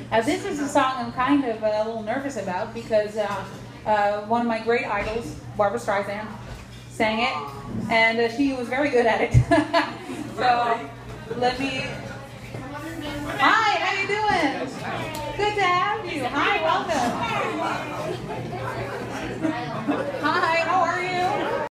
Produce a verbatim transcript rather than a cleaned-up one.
Uh, this is a song I'm kind of uh, a little nervous about because uh, uh, one of my great idols, Barbara Streisand, sang it, and uh, she was very good at it. So let me. Hi, how you doing? Good to have you. Hi.